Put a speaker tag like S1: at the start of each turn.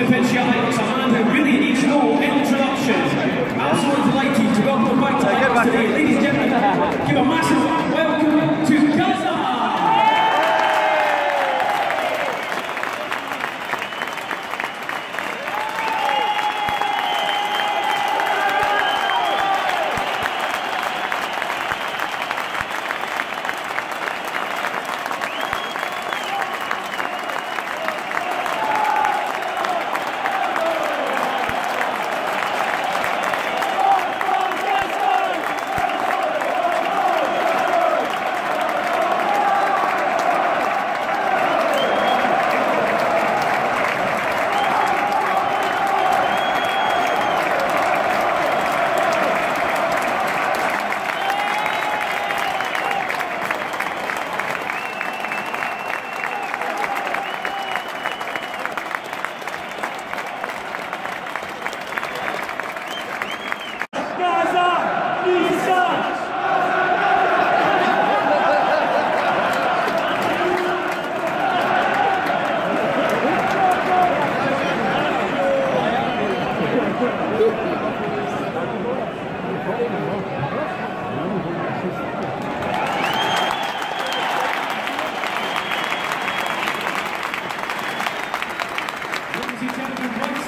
S1: Flippin' Giants, a man who really needs no introduction. Absolutely delighted to welcome back to life today. Ladies and gentlemen, give a massive welcome to Gaza! Ladies and gentlemen,